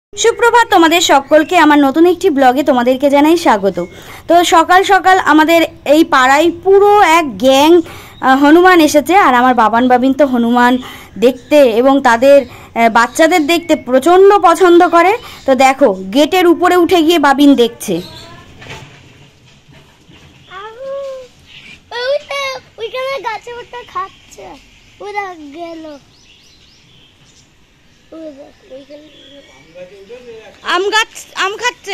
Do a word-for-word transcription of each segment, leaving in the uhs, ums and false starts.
সুপ্রভাত তোমাদের সকলকে আমার নতুন একটি ব্লগে তোমাদেরকে জানাই স্বাগত। তো সকাল সকাল আমাদের এই পাড়ায় পুরো এক গ্যাং হনুমান এসেছে, আর আমার বাবান বাবিন তো হনুমান দেখতে এবং তাদের বাচ্চাদের দেখতে প্রচণ্ড পছন্দ করে। তো দেখো গেটের উপরে উঠে গিয়ে বাবিন দেখছে। আম গাছ আম খাচ্ছে।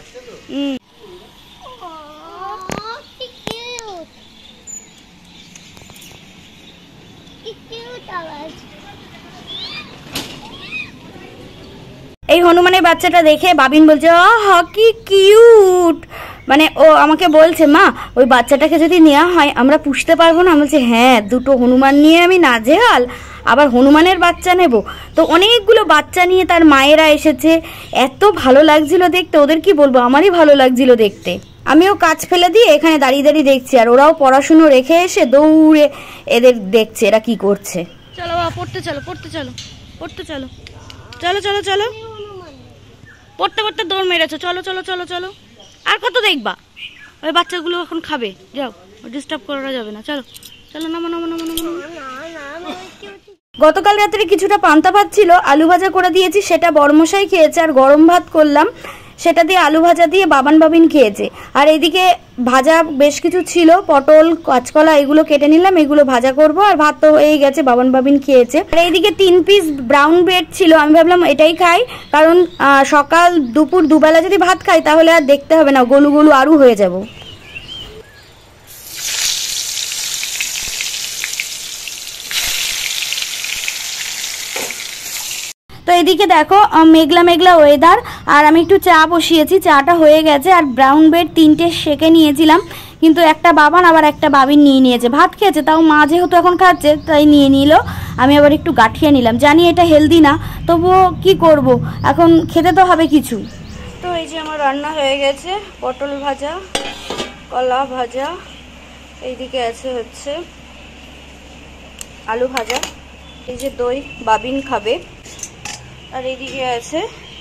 এই হনুমানের বাচ্চাটা দেখে বাবিন বলছে আহ কি কিউট, মানে ও আমাকে বলছে মা ওই বাচ্চাটাকে যদি নেওয়া হয় আমরা পুষতে পারবো না। আমি বলছি হ্যাঁ, দুটো হনুমান নিয়ে আমি নাজেহাল, আবার হনুমানের বাচ্চা নেব। তো অনেকগুলো বাচ্চা নিয়ে তার মায়েরা এসেছে, এত ভালো লাগছিল দেখতে, ওদের কি বলবো, আমারই ভালো লাগছিল দেখতে। আমিও কাজ ফেলে দিয়ে এখানে দাঁড়িয়ে দাঁড়িয়ে দেখছি, আর ওরাও পড়াশুনো রেখে এসে দৌড়ে এদের দেখছে এরা কি করছে। চলো বাবা পড়তে চলো, পড়তে চলো, পড়তে চলো, চলো চলো চলো, পড়তে পড়তে দৌড় মেরেছো, চলো চলো চলো চলো। আর কত দেখবা, ওই বাচ্চাগুলো এখন খাবে, যাও ডিস্টার্ব করা যাবে না, চলো চলো নামো নামো নামো নামো। গতকাল রাত্রে কিছুটা পান্তা ভাত ছিল, আলু ভাজা করে দিয়েছি, সেটা বড়মশাই খেয়েছে, আর গরম ভাত করলাম সেটা দিয়ে আলু ভাজা দিয়ে বাবান বাবিন খেয়েছে। আর এইদিকে ভাজা বেশ কিছু ছিল, পটল কাঁচকলা এগুলো কেটে নিলাম, এগুলো ভাজা করব, আর ভাত তো হয়ে গেছে, বাবান বাবিন খেয়েছে। আর এইদিকে তিন পিস ব্রাউন ব্রেড ছিল, আমি ভাবলাম এটাই খাই, কারণ সকাল দুপুর দুবেলা যদি ভাত খাই তাহলে আর দেখতে হবে না, গলু গলু আরু হয়ে যাব। তো এদিকে দেখো মেঘলা মেঘলা ওয়েদার, আর আমি একটু চা বসিয়েছি, চাটা হয়ে গেছে, আর ব্রাউন ব্রেড তিনটে সেকে নিয়েছিলাম, কিন্তু একটা বাবান আবার একটা বাবিন নিয়ে নিয়েছে, ভাত খেয়েছে, তাও মা যেহেতু এখন খাচ্ছে তাই নিয়ে নিল, আমি আবার একটু গাঁঠিয়ে নিলাম। জানি এটা হেলদি না, তবুও কি করব, এখন খেতে তো হবে কিছু। তো এই যে আমার রান্না হয়ে গেছে, পটল ভাজা, কলা ভাজা, এইদিকে আছে হচ্ছে আলু ভাজা, এই যে দই বাবিন খাবে, আর এইদিকে আছে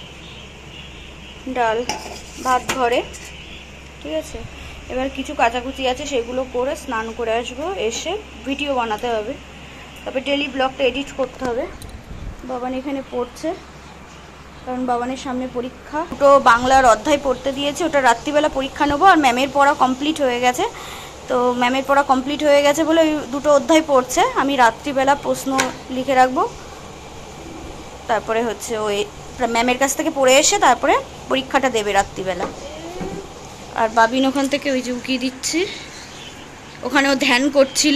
ডাল, ভাত ঘরে, ঠিক আছে। এবার কিছু কাচাকুচি আছে, সেগুলো করে স্নান করে আসবো, এসে ভিডিও বানাতে হবে, তারপরে ডেলি ব্লগটা এডিট করতে হবে। বাবান এখানে পড়ছে, কারণ বাবানের সামনে পরীক্ষা, দুটো বাংলার অধ্যায় পড়তে দিয়েছে, ওটা রাত্রিবেলা পরীক্ষা নেবো, আর ম্যামের পড়া কমপ্লিট হয়ে গেছে। তো ম্যামের পড়া কমপ্লিট হয়ে গেছে বলে ওই দুটো অধ্যায় পড়ছে, আমি রাত্রিবেলা প্রশ্ন লিখে রাখবো, তারপরে হচ্ছে ওই ম্যামের কাছ থেকে পড়ে এসে তারপরে পরীক্ষাটা দেবে রাত্রিবেলা। আর বাবিন ওখান থেকে ওই যে উকিয়ে দিচ্ছে, ওখানে ও ধ্যান করছিল,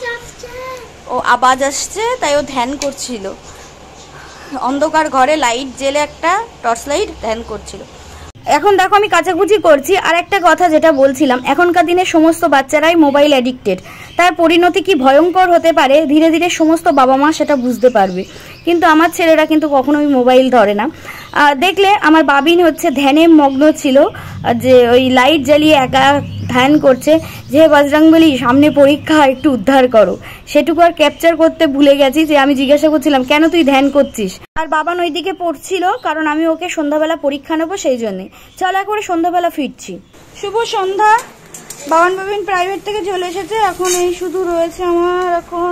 ও আওয়াজ আসছে তাই ও ধ্যান করছিল, অন্ধকার ঘরে লাইট জেলে একটা টর্চ লাইট ধ্যান করছিল। এখন দেখো আমি কাচাকুচি করছি। আর একটা কথা যেটা বলছিলাম, এখনকার দিনে সমস্ত বাচ্চারাই মোবাইল অ্যাডিক্টেড, তার পরিণতি কি ভয়ঙ্কর হতে পারে ধীরে ধীরে সমস্ত বাবা মা সেটা বুঝতে পারবে, কিন্তু আমার ছেলেরা কিন্তু কখনোই মোবাইল ধরে না। দেখলে আমার বাবিন হচ্ছে ধ্যানে মগ্ন ছিল, যে ওই লাইট জ্বালিয়ে একা ধ্যান করছে, যে বজরংবলী সামনে পরীক্ষা একটু উদ্ধার করো, সেটুকু আর ক্যাপচার করতে ভুলে গেছি, যে আমি জিজ্ঞাসা করছিলাম কেন তুই ধ্যান করছিস, আর বাবান ওইদিকে পড়ছিল, কারণ আমি ওকে সন্ধ্যাবেলা পরীক্ষা নেবো সেই জন্যে। চলো একবারে সন্ধ্যাবেলা ফিরছি। শুভ সন্ধ্যা। বাবান বাবিন প্রাইভেট থেকে চলে এসেছে, এখন এই শুধু রয়েছে আমার, এখন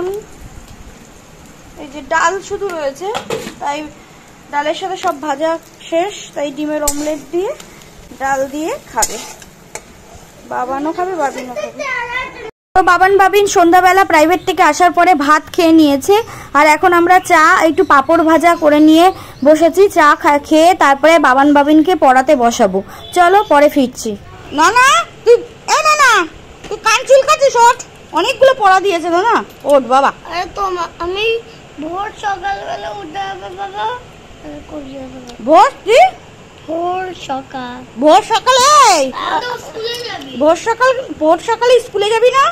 এই যে ডাল শুধু রয়েছে, তাই ডালের সাথে সব ভাজা শেষ, তাই ডিমের অমলেট দিয়ে ডাল দিয়ে খাবে, বাবানও খাবে বাবিনও খাবে। তো বাবান বাবিন সন্ধ্যাবেলা প্রাইভেট থেকে আসার পরে ভাত খেয়ে নিয়েছে, আর এখন আমরা চা একটু পাঁপড় ভাজা করে নিয়ে বসেছি, চা খেয়ে তারপরে বাবান বাবিনকে পড়াতে বসাবো। চলো পরে ফিরছি। না না তুই এ না না তুই কান চুলকাচ্ছিস, ওঠ, অনেকগুলো পড়া দিয়েছে তো না, ওঠ বাবা। আরে তো আমি ভোর সকালবেলা উঠতে হবে বাবা, ভোর কি ভোর সকাল ভোর সকালে স্কুলে যাবি, ভোর সকাল ভোর সকালে স্কুলে যাবি না?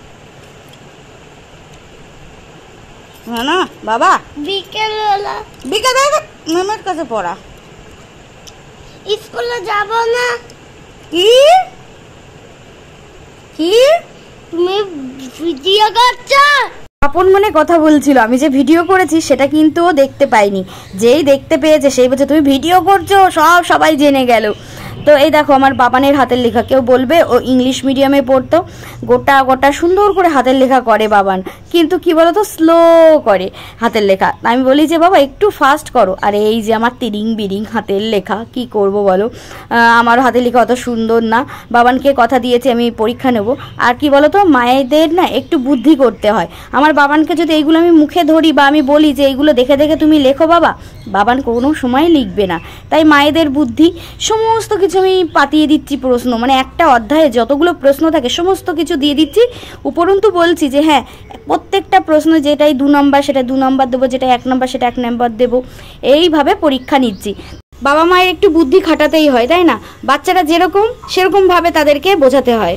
না না বাবা, বিকেল বেলা বিকেলে ম্যামের কাছে পড়া, স্কুলে যাব না। কি কি তুমি ভিডিও করছো? আপন মনে কথা বলছিল, আমি যে ভিডিও করেছি সেটা কিন্তু ও দেখতে পাইনি। যেই দেখতে পেয়েছে সেই বলছে তুমি ভিডিও করছো, সব সবাই জেনে গেল। তো এই দেখো আমার বাবানের হাতের লেখা, কেউ বলবে ও ইংলিশ মিডিয়ামে পড়তো, গোটা গোটা সুন্দর করে হাতের লেখা করে বাবান, কিন্তু কি বলো তো স্লো করে হাতের লেখা। আমি বলি যে বাবা একটু ফাস্ট করো, আর এই যে আমার তিরিং বিরিং হাতের লেখা, কি করব বলো, আমার হাতের লেখা অত সুন্দর না। বাবানকে কথা দিয়েছি আমি পরীক্ষা নেব। আর কি বলো তো মায়েদের না একটু বুদ্ধি করতে হয়। আমার বাবানকে যদি এইগুলো আমি মুখে ধরি বা আমি বলি যে এইগুলো দেখে দেখে তুমি লেখো বাবা, বাবান কোনো সময় লিখবে না। তাই মায়েদের বুদ্ধি, সমস্ত কিছু আমি পাতিয়ে দিচ্ছি প্রশ্ন, মানে একটা অধ্যায়ে যতগুলো প্রশ্ন থাকে সমস্ত কিছু দিয়ে দিচ্ছি। উপরন্তু বলছি যে হ্যাঁ প্রত্যেকটা প্রশ্ন যেটাই দু নম্বর সেটা দু নম্বর দেবো, যেটা এক নম্বর সেটা এক নম্বর দেবো, এইভাবে পরীক্ষা নিচ্ছি। বাবা মায়ের একটু বুদ্ধি খাটাতেই হয়, তাই না? বাচ্চারা যেরকম সেরকমভাবে তাদেরকে বোঝাতে হয়।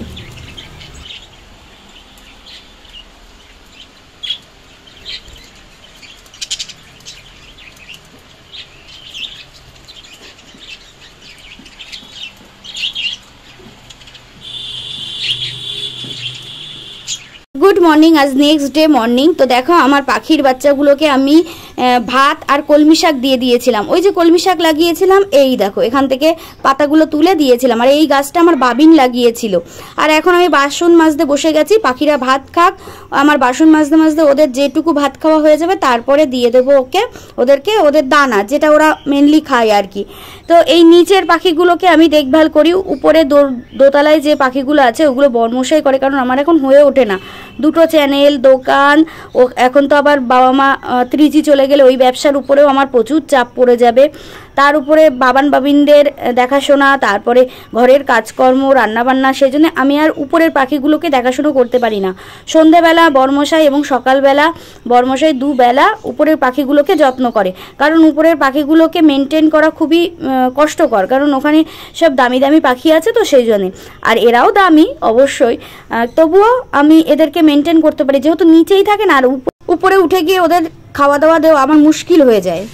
গুড মর্নিং, আজ নেক্সট ডে মর্নিং। তো দেখো আমার পাখির বাচ্চাগুলোকে আমি ভাত আর কলমি শাক দিয়ে দিয়েছিলাম। ওই যে কলমি শাক লাগিয়েছিলাম, এই দেখো এখান থেকে পাতাগুলো তুলে দিয়েছিলাম। আর এই গাছটা আমার বাবিন লাগিয়েছিল। আর এখন আমি বাসন মাজতে বসে গেছি, পাখিরা ভাত খাক, আমার বাসন মাজতে মাজতে ওদের যেটুকু ভাত খাওয়া হয়ে যাবে তারপরে দিয়ে দেবো ওকে ওদেরকে ওদের দানা, যেটা ওরা মেনলি খায় আর কি। তো এই নিচের পাখিগুলোকে আমি দেখভাল করি। উপরে দোতলায় যে পাখিগুলো আছে ওগুলো বর্মশাই করে, কারণ আমার এখন হয়ে ওঠে না, দুটো চ্যানেল, দোকান, ও এখন তো আবার বাবা মা থ্রি জি চলে গেলে ওই ব্যবসার উপরেও আমার প্রচুর চাপ পড়ে যাবে। তার উপরে বাবান বাবিনদের দেখাশোনা, তারপরে ঘরের কাজকর্ম, রান্নাবান্না, সেই জন্য আমি আর উপরের পাখিগুলোকে দেখাশোনা করতে পারি না। সন্ধেবেলা বর্মশাই এবং সকালবেলা বর্মশাই দুবেলা উপরের পাখিগুলোকে যত্ন করে, কারণ উপরের পাখিগুলোকে মেনটেন করা খুবই কষ্টকর, কারণ ওখানে সব দামি দামি পাখি আছে, তো সেই জন্যে। আর এরাও দামি অবশ্যই, তবুও আমি এদেরকে মেনটেন করতে পারি, যেহেতু নিচেই থাকে না, আর উপরে উঠে গিয়ে ওদের খাওয়া দাওয়া দেওয়া আমার মুশকিল হয়ে যায়।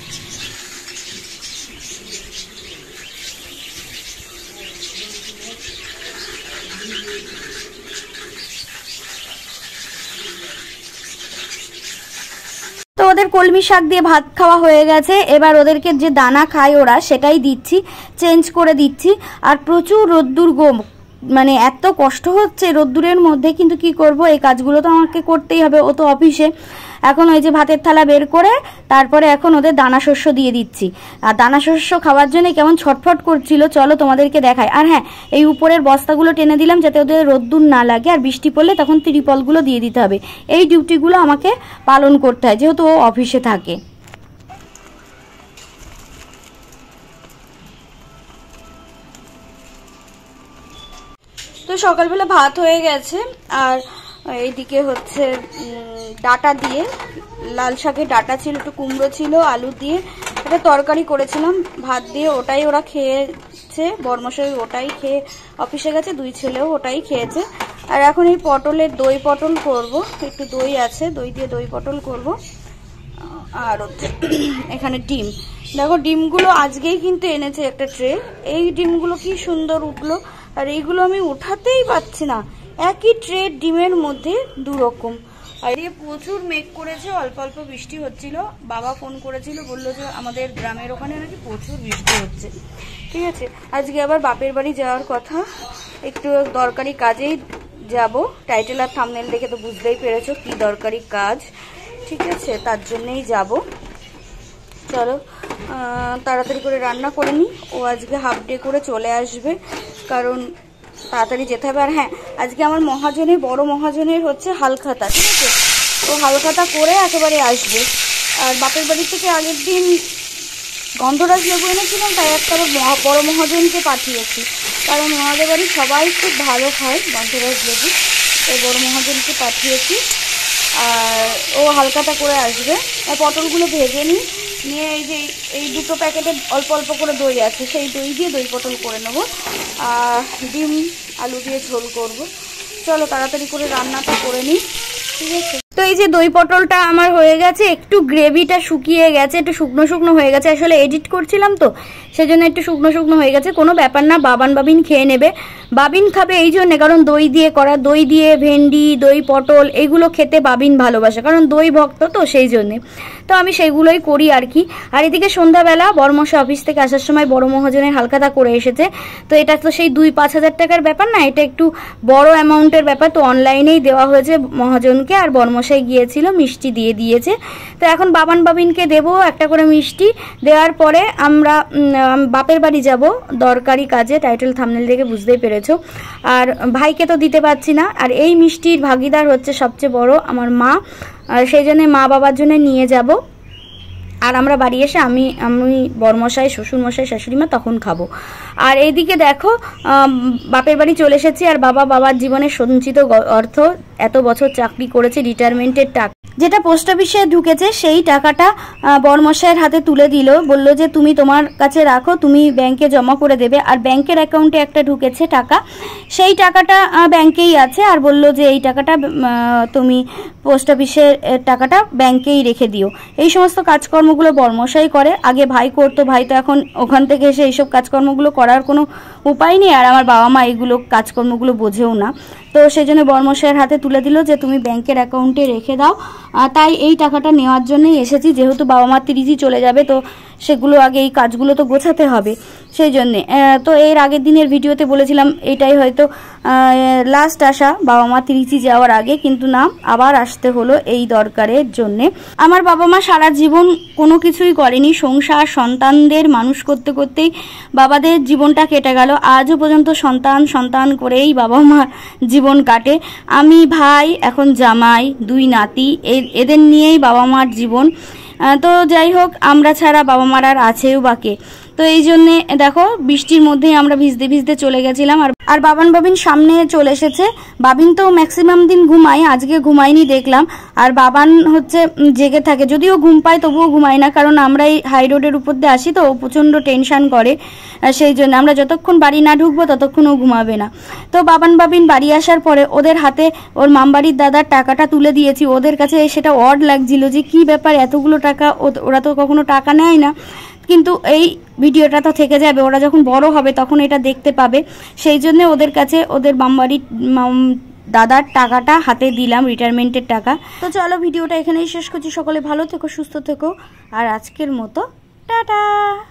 তো ওদের কলমি শাক দিয়ে ভাত খাওয়া হয়ে গেছে, এবার ওদেরকে যে দানা খায় ওরা সেটাই দিচ্ছি, চেঞ্জ করে দিচ্ছি। আর প্রচুর রোদ্দুর গো, মানে এত কষ্ট হচ্ছে রোদ্দুরের মধ্যে, কিন্তু কি করব, এই কাজগুলো তো আমাকে করতেই হবে, ও তো অফিসে। এখন ওই যে ভাতের থালা বের করে তারপরে এখন ওদের দানা শস্য দিয়ে দিচ্ছি। আর দানা শস্য খাওয়ার জন্য কেমন ছটফট করছিল, চলো তোমাদেরকে দেখায়। আর হ্যাঁ, এই উপরের বস্তাগুলো টেনে দিলাম যাতে ওদের রোদ্দুর না লাগে, আর বৃষ্টি পড়লে তখন ত্রিপলগুলো দিয়ে দিতে হবে। এই ডিউটিগুলো আমাকে পালন করতে হয় যেহেতু ও অফিসে থাকে। তো সকালবেলা ভাত হয়ে গেছে, আর এইদিকে হচ্ছে ডাটা দিয়ে, লাল শাকের ডাটা ছিল, একটু কুমড়ো ছিল, আলু দিয়ে একটা তরকারি করেছিলাম ভাত দিয়ে, ওটাই ওরা খেয়েছে। বর্মশাই ওটাই খেয়ে অফিসে গেছে, দুই ছেলেও ওটাই খেয়েছে। আর এখন এই পটলের দই পটল করব, একটু দই আছে, দই দিয়ে দই পটল করব। আর হচ্ছে এখানে ডিম, দেখো ডিমগুলো আজকেই কিন্তু এনেছে একটা ট্রে। এই ডিমগুলো কি সুন্দর উঠলো, আর এইগুলো আমি উঠাতেই পারছি না, একই ট্রে ডিমের মধ্যে দু রকম। আর এদিকে প্রচুর মেঘ করেছে, অল্প অল্প বৃষ্টি হচ্ছিল। বাবা ফোন করেছিল, বললো যে আমাদের গ্রামের ওখানে নাকি প্রচুর বৃষ্টি হচ্ছে। ঠিক আছে, আজকে আবার বাপের বাড়ি যাওয়ার কথা, একটু দরকারি কাজেই যাব। টাইটেল আর থাম্বনেল দেখে তো বুঝতেই পেরেছো কি দরকারি কাজ, ঠিক আছে, তার জন্যেই যাব। চলো তাড়াতাড়ি করে রান্না করে নিই, ও আজকে হাফ ডে করে চলে আসবে, কারণ তাড়াতাড়ি যেতে হবে। আর হ্যাঁ, আজকে আমার মহাজনের, বড় মহাজনের হচ্ছে হালখাতা, ঠিক আছে, তো হালখাতা করে একেবারে আসবে। আর বাপের বাড়ি থেকে আগের দিন গন্ধরাজ লেবু এনেছিলাম, তাই একটা বড় মহাজনকে পাঠিয়েছি, কারণ ওনাদের বাড়ি সবাই খুব ভালো খায় গন্ধরাজ লেবু, তাই বড় মহাজনকে পাঠিয়েছি। আর ও হালখাতা করে আসবে। আর পটলগুলো ভেজে নিই, নিয়ে এই যে এই দুটো প্যাকেটে অল্প অল্প করে দই আছে, সেই দই দিয়ে দই পটল করে নেবো। আর ডিম আলু দিয়ে ঝোল করব। চলো তাড়াতাড়ি করে রান্নাটা করে নিই, ঠিক আছে। তো এই যে দই পটলটা আমার হয়ে গেছে, একটু গ্রেভিটা শুকিয়ে গেছে, একটু শুকনো শুকনো হয়ে গেছে, আসলে এডিট করছিলাম তো সেজন্য একটু শুকনো শুকনো হয়ে গেছে। কোনো ব্যাপার না, বাবান বাবিন খেয়ে নেবে। বাবিন খাবে এই জন্যে কারণ দই দিয়ে করা, দই দিয়ে ভেন্ডি, দই পটল এগুলো খেতে বাবিন ভালোবাসে, কারণ দই ভক্ত তো সেই জন্যে। তো আমি সেইগুলোই করি আর কি। আর এদিকে সন্ধ্যাবেলা বড়মশাই অফিস থেকে আসার সময় বড় মহাজনের হালখাতা করে এসেছে। তো এটা তো সেই দুই পাঁচ হাজার টাকার ব্যাপার না, এটা একটু বড় অ্যামাউন্টের ব্যাপার। তো অনলাইনেই দেওয়া হয়েছে মহাজনকে, আর বড়মশাই গিয়েছিল মিষ্টি দিয়ে দিয়েছে। তো এখন বাবান বাবিনকে দেবো একটা করে মিষ্টি। দেওয়ার পরে আমরা বাপের বাড়ি যাব দরকারি কাজে, টাইটেল থাম্বনেল দেখে বুঝতেই পেরেছো। আর ভাইকে তো দিতে পারছি না, আর এই মিষ্টির ভাগিদার হচ্ছে সবচেয়ে বড় আমার মা, আর সেই জন্য মা বাবার জন্য নিয়ে যাব। আর আমরা বাড়ি এসে আমি আমি বড়মশাই, শ্বশুরমশাই, শাশুড়িমা তখন খাবো। আর এইদিকে দেখো বাপের বাড়ি চলে এসেছি, আর বাবা বাবার জীবনে সঞ্চিত অর্থ, এত বছর চাকরি করেছে রিটায়ারমেন্টের টাকা, যেটা পোস্ট অফিসে ঢুকেছে সেই টাকাটা বড়মশাইয়ের হাতে তুলে দিল, বলল যে তুমি তোমার কাছে রাখো, তুমি ব্যাংকে জমা করে দেবে। আর ব্যাংকের অ্যাকাউন্টে একটা ঢুকেছে টাকা, সেই টাকাটা ব্যাংকেই আছে, আর বলল যে এই টাকাটা তুমি পোস্ট অফিসের টাকাটা ব্যাংকেই রেখে দিও। এই সমস্ত কাজকর্মগুলো বড়মশাই করে, আগে ভাই করতো, ভাই তো এখন ওখান থেকে এসে এইসব কাজকর্মগুলো করার কোনো উপায় নেই, আর আমার বাবা মা এইগুলো কাজকর্মগুলো বোঝেও না। তো সেই জন্য বড়মশাইয়ের হাতে তুলে দিল যে তুমি ব্যাংকের অ্যাকাউন্টে রেখে দাও। তাই এই টাকাটা নেওয়ার জন্যই এসেছি, যেহেতু বাবা মা তিরিশই চলে যাবে, তো সেগুলো আগে এই কাজগুলো তো গোছাতে হবে সেই জন্যে। তো এর আগের দিনের ভিডিওতে বলেছিলাম এটাই হয়তো লাস্ট আসা বাবা মা তিরিশি যাওয়ার আগে, কিন্তু না, আবার আসতে হলো এই দরকারের জন্যে। আমার বাবা মা সারা জীবন কোনো কিছুই করেনি, সংসার সন্তানদের মানুষ করতে করতেই বাবাদের জীবনটা কেটে গেল। আজও পর্যন্ত সন্তান সন্তান করেই বাবা মা জীবন কাটে। আমি, ভাই, এখন জামাই, দুই নাতি, এদের নিয়েই বাবা মার জীবন। তো যাই হোক, আমরা ছাড়া বাবা মার আর আছেও বাকে। তো এই জন্যে দেখো বৃষ্টির মধ্যেই আমরা ভিজতে ভিজতে চলে গেছিলাম। আর আর বাবান বাবিন সামনে চলে এসেছে। বাবিন তো ম্যাক্সিমাম দিন ঘুমায়, আজকে ঘুমায়নি দেখলাম। আর বাবান হচ্ছে জেগে থাকে, যদিও ঘুম পায় তবুও ঘুমায় না, কারণ আমরা এই হাই রোডের উপর দিয়ে আসি তো, ও প্রচণ্ড টেনশন করে, সেই জন্য আমরা যতক্ষণ বাড়ি না ঢুকবো ততক্ষণ ও ঘুমাবে না। তো বাবান বাবিন বাড়ি আসার পরে ওদের হাতে ওর মামবাড়ির দাদার টাকাটা তুলে দিয়েছি। ওদের কাছে সেটা অড লাগছিল যে কি ব্যাপার এতগুলো টাকা, ওরা তো কখনো টাকা নেয় না, কিন্তু এই ভিডিওটা তো থেকে যাবে, ওরা যখন বড় হবে তখন এটা দেখতে পাবে, সেই জন্য ওদের কাছে ওদের মামবাড়ির দাদার টাকাটা হাতে দিলাম, রিটায়ারমেন্টের টাকা। তো চলো ভিডিওটা এখানেই শেষ করছি। সকলে ভালো থেকো, সুস্থ থেকো, আর আজকের মতো টাটা।